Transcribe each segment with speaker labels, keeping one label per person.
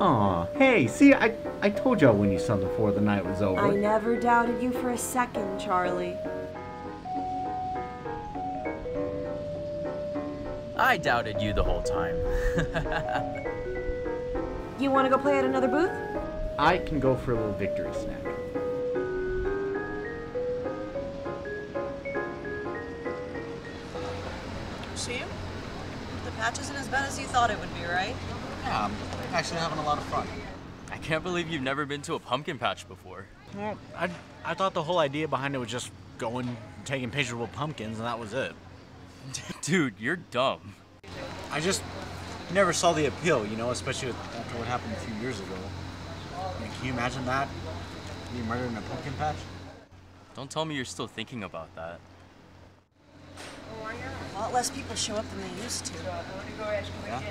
Speaker 1: Aw, hey, see, I told you I wouldn't eat something before the night was over.
Speaker 2: I never doubted you for a second, Charlie.
Speaker 3: I doubted you the whole time.
Speaker 2: You want to go play at another booth?
Speaker 1: I can go for a little victory snack.
Speaker 4: See him? The patch isn't as bad as you thought it would be, right?
Speaker 5: Yeah, I'm actually having a lot of fun.
Speaker 3: I can't believe you've never been to a pumpkin patch before.
Speaker 5: Well, I thought the whole idea behind it was just going and taking pictures with pumpkins and that was it.
Speaker 3: Dude, you're dumb.
Speaker 5: I just never saw the appeal, you know, especially after what happened a few years ago. I mean, can you imagine that? Being murdered in a pumpkin patch?
Speaker 3: Don't tell me you're still thinking about that.
Speaker 4: A lot less people show up than they used to.
Speaker 5: Yeah?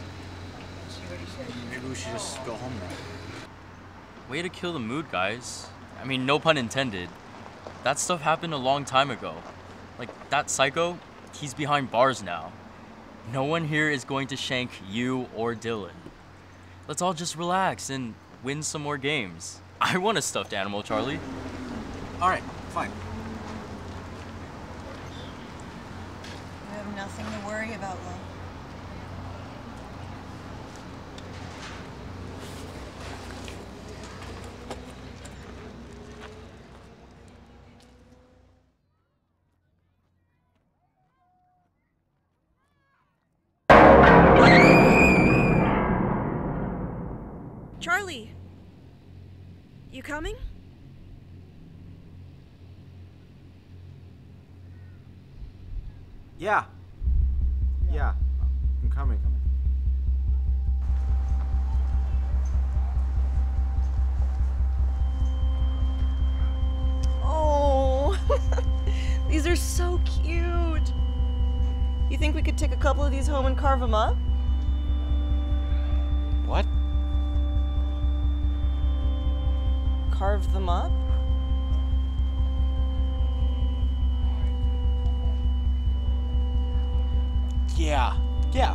Speaker 5: Maybe we should just go home now.
Speaker 3: Way to kill the mood, guys. I mean, no pun intended. That stuff happened a long time ago. Like, that psycho, he's behind bars now. No one here is going to shank you or Dylan. Let's all just relax and win some more games. I want a stuffed animal, Charlie.
Speaker 5: All right, fine.
Speaker 4: You have nothing to worry about, love.
Speaker 2: Charlie! You coming?
Speaker 5: Yeah. Yeah, I'm coming.
Speaker 2: Oh, these are so cute. You think we could take a couple of these home and carve them up?
Speaker 5: What?
Speaker 2: Carve them up?
Speaker 5: Yeah. Yeah.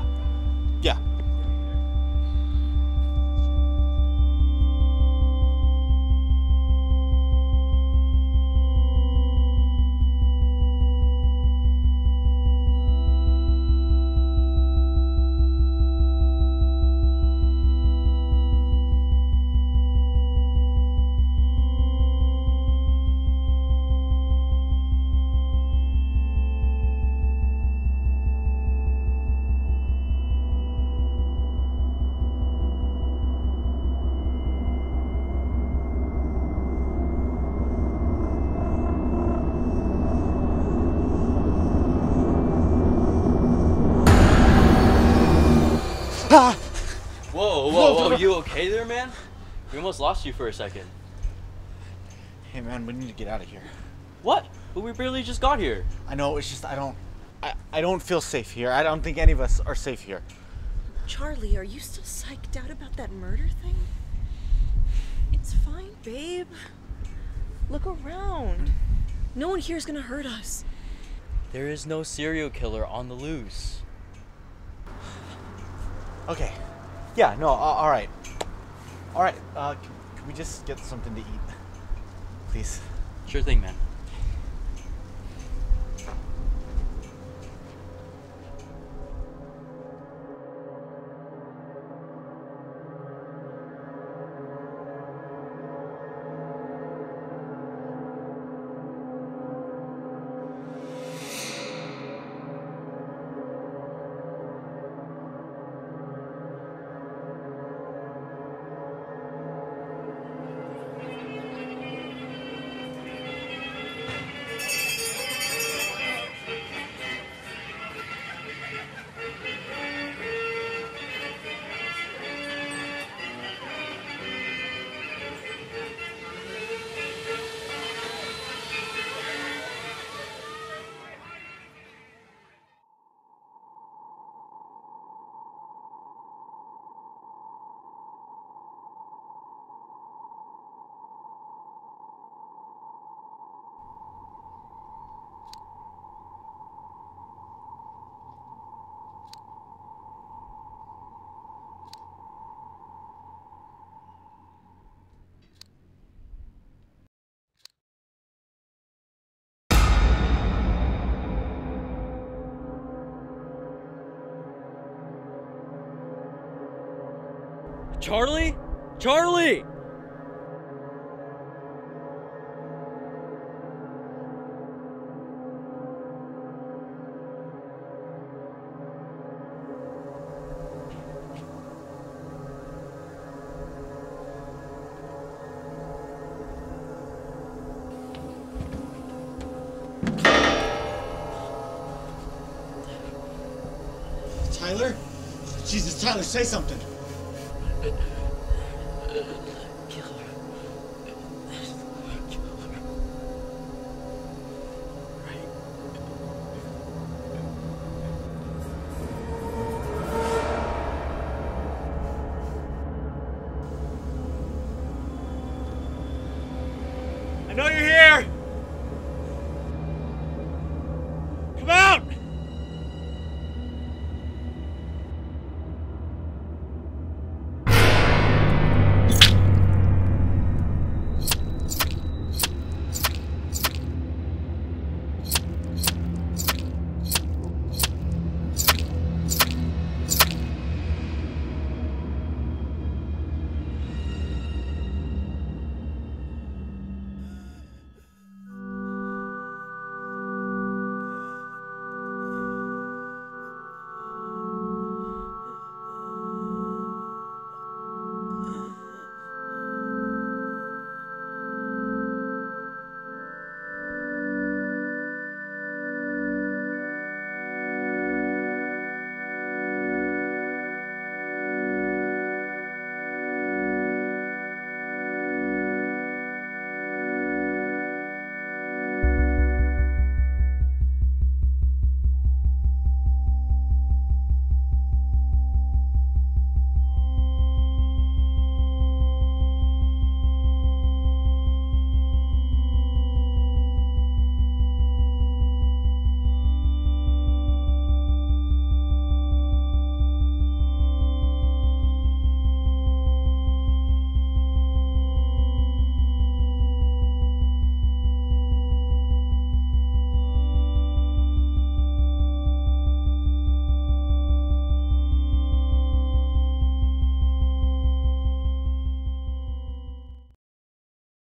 Speaker 3: Whoa, you okay there, man? We almost lost you for a second.
Speaker 5: Hey man, we need to get out of here.
Speaker 3: What? But we barely just got here.
Speaker 5: I know, it's just I don't feel safe here. I don't think any of us are safe here.
Speaker 2: Charlie, are you still psyched out about that murder thing? It's fine, babe. Look around. No one here is gonna hurt us.
Speaker 3: There is no serial killer on the loose.
Speaker 5: Okay. Yeah, no, all right. All right, can we just get something to eat? Please.
Speaker 3: Sure thing, man. Charlie? Charlie!
Speaker 5: Tyler? Jesus, Tyler, say something.
Speaker 6: I know you're here!